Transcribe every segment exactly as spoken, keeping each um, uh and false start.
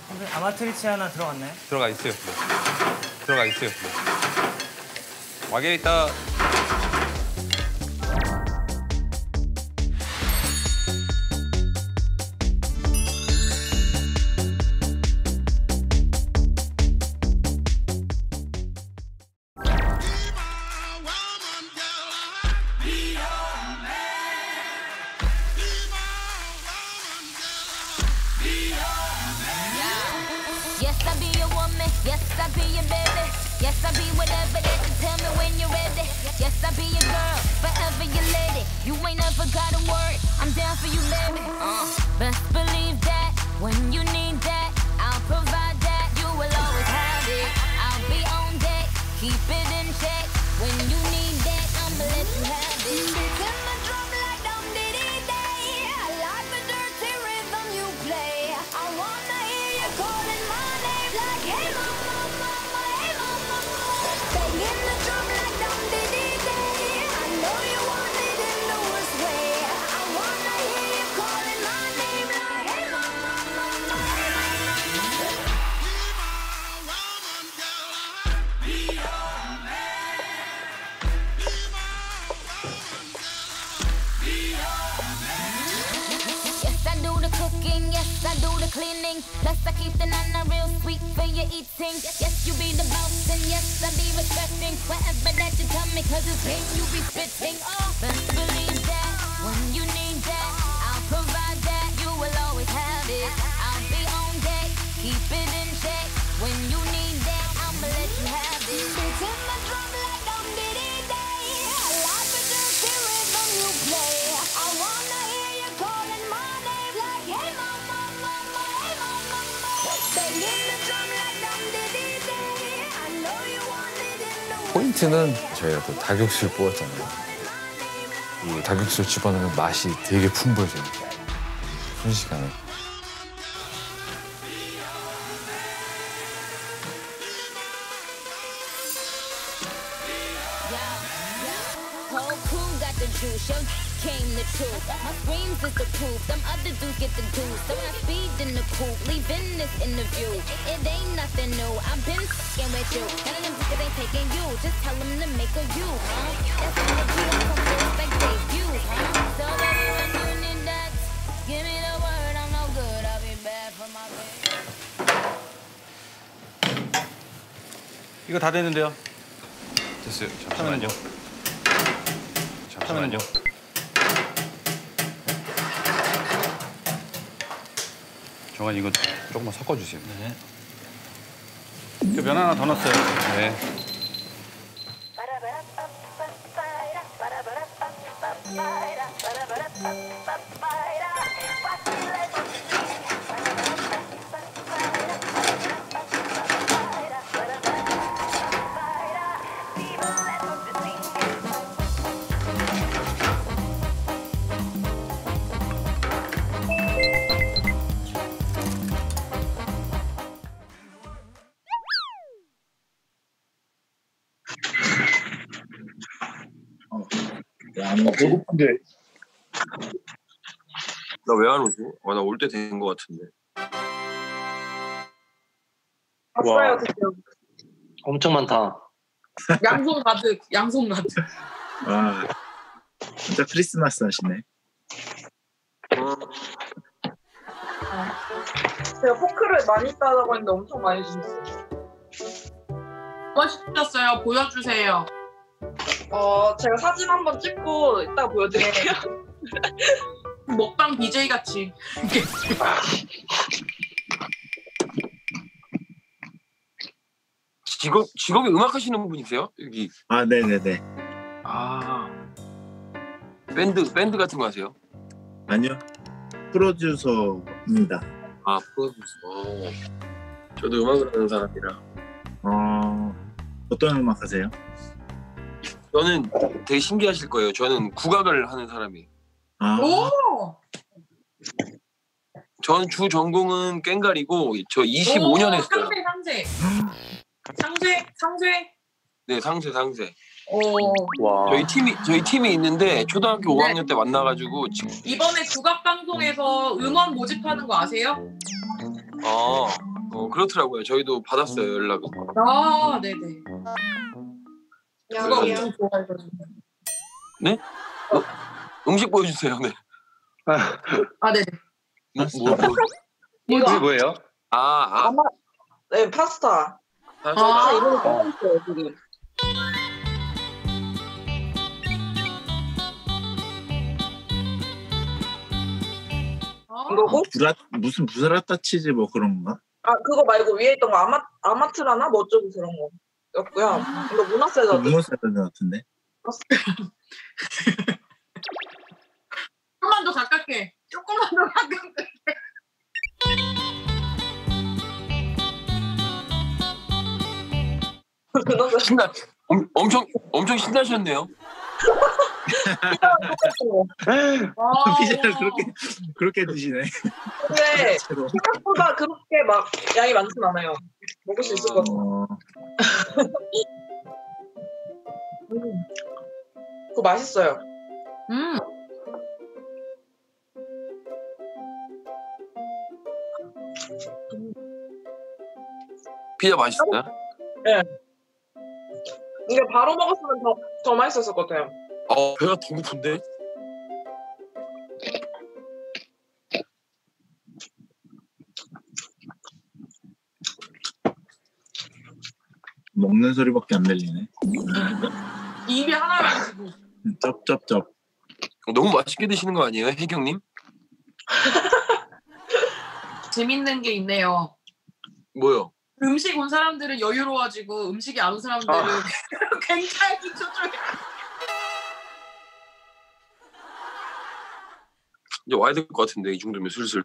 선생님, 아마트리치 하나 들어갔나요? 들어가 있어요. 네. 들어가 있어요. 네. 와게 있다. Yes, I be your woman. Yes, I be your baby. Yes, I be whatever that you tell me when you're ready. Yes, I be your girl, forever your lady. You ain't never got a word. I'm down for you, baby. Uh, best believe that when you need that, I'll provide that. You will always have it. I'll be on deck, keep it in check. When you need that, I'ma let you have it. Beats in the drum like dum diddy day. I like the dirty rhythm you play. I wanna hear you calling my name like hey mama, mama, hey mama, mama. Banging the drum like dum diddy day. I know you want it in the worst way. I wanna hear you calling my name like hey mama, mama, hey mama. Yes, I do the cooking, yes, I do the cleaning. Plus, I keep the nana real sweet for your eating. Yes, you be the boss, and yes, I be respecting whatever that you tell me, cause it's pain you be spitting. Oh, best believe that when you need that, I'll provide that. You will always have it. I'll be on deck, keep it in check. When you need that, I'ma let you have it. Beats in the drum like dum diddy day. I like the dirty rhythm you play. I wanna hear you calling my name like hey mama, mama, hey mama, mama. Banging the drum like dum diddy day. I know you want it in the worst. 포인트는 저희가 또 닭육수를 뽑았잖아요. 이 닭육수를 집어넣으면 맛이 되게 풍부해져요. 순식간에. Whole crew got the juice, yo came the truth. My screams is the proof, them other dudes get the juice. So I speed in the coupe, leaving this interview. It ain't nothing new, I've been f***ing with you. None of them niggas ain't taking you, just tell them to make a you, huh? That's when the G don't come first like debut, huh? So baby, when you need that, give me the word, I'm no good, I'll be bad for my baby. 이거 다 됐는데요. 됐어요. 잠깐만요. 잠깐만요. 정한 이거 조금만 섞어주세요. 네. 그 면 하나 더 넣었어요. 네. 야, 나 배고픈데. 나 왜 안 오지? 아, 나 올 때 된 거 같은데. 왔어요, 드디어. 엄청 많다. 양손 가득, 양손 가득. 와, 진짜 크리스마스 하시네. 제가 포크를 많이 따라고 했는데 엄청 많이 주셨어요. 뭐 시켰어요? 보여주세요. 어, 제가 사진 한번 찍고 이따 보여드릴게요. 먹방 비제이 같이. 직업, 직업이 음악 하시는 분이세요? 여기. 아, 네네네. 아. 밴드, 밴드 같은 거 하세요? 아니요. 프로듀서입니다. 아, 프로듀서. 저도 음악을 하는 사람이라. 어, 어떤 음악 하세요? 저는 되게 신기하실 거예요. 저는 국악을 하는 사람이에요. 아. 오! 전 주 전공은 꽹가리고 저 이십오 년 했어요. 상쇄, 상쇄. 상쇄, 상쇄. 네, 상쇄, 상쇄. 오. 와. 저희 팀이 저희 팀이 있는데 초등학교 오 학년 때 만나가지고 지금. 이번에 국악 방송에서 음원 모집하는 거 아세요? 어. 그렇더라고요. 저희도 받았어요 연락을. 아, 네네. 그거 양이요. 엄청 좋아해가지고. 네? 어, 음식 보여주세요. 네. 아, 네네. 뭐, 뭐, 뭐. 이게 뭐예요? 아, 아. 아마 네 파스타. 파스타 아. 이름이 써있어요 지금. 아, 이거고? 브라 무슨 부스라타 치즈 뭐 그런 건가? 아 그거 말고 위에 있던 거 아마 아마트라나 뭐 어쩌고 그런 거였고요. 이거 문어 그 샐러드. 문어 샐러드 같은데. 조금만 더 가깝게. 조금만 더 가깝게. 문어 샐러드. 신나. 엄, 엄청 엄청 신나셨네요. 아, 피자를 그렇게 그렇게 드시네. 근데 채로. 생각보다 그렇게 막 양이 많진 않아요. 먹을 수 있을 것 같아요. 어, 음. 그거 맛있어요. 음. 피자 맛있어요? 이게 바로 먹었으면 더, 더 맛있었을 것 같아요. 어 배가 더 고픈데? 먹는 소리밖에 안 들리네. 입이 하나가 지금. 쩝쩝쩝. 너무 맛있게 드시는 거 아니에요, 혜경님? 재밌는 게 있네요. 뭐요? 음식 온 사람들은 여유로워지고 음식이 안 온 사람들은 아. 굉장히 저쪽에. 이제 와야 될 것 같은데 이 정도면 슬슬.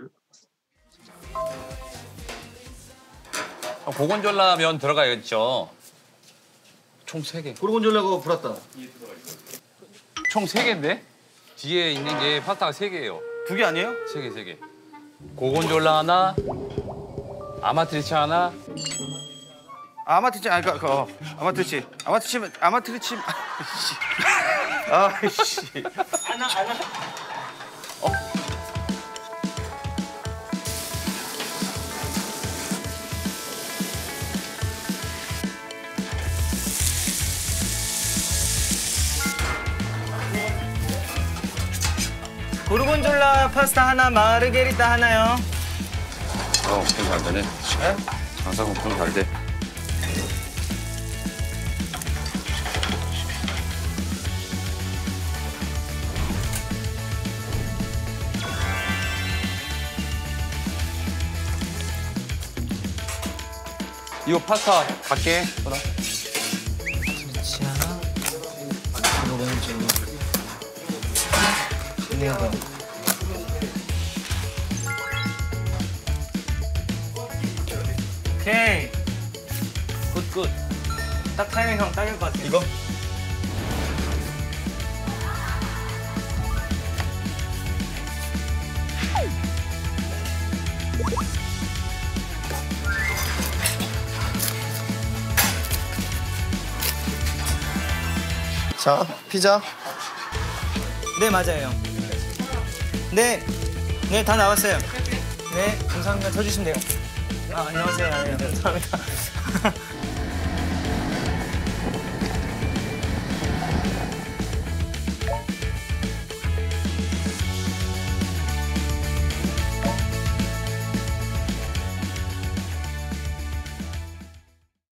고건졸라면 들어가야겠죠. 총 세 개. 고르곤졸라고 불었다. 총 세 개인데? 뒤에 있는 게 파스타가 세 개예요. 두 개 아니에요? 세 개, 세 개. 고건졸라 하나, 아마트리치 하나. 아마트치 아니 그, 그 어, 아마트치 아마트치면 아마트리치 아이씨 하나 하나. 고르곤졸라 파스타 하나, 마르게리타 하나요. 아, 엄청 잘 되네. 장사가 엄청 잘 돼. 이거 파스타 갈게. 보라. 그렇지 않아? 고르곤졸라. 네 번. 오케이. 굿, 굿. 딱 타이밍 형 딱일 것 같아. 이거? 자 피자. 네, 맞아요. 네. 네, 다 나왔어요. 네, 감사합니다. 더 주시면 돼요. 아, 안녕하세요. 네, 감사합니다.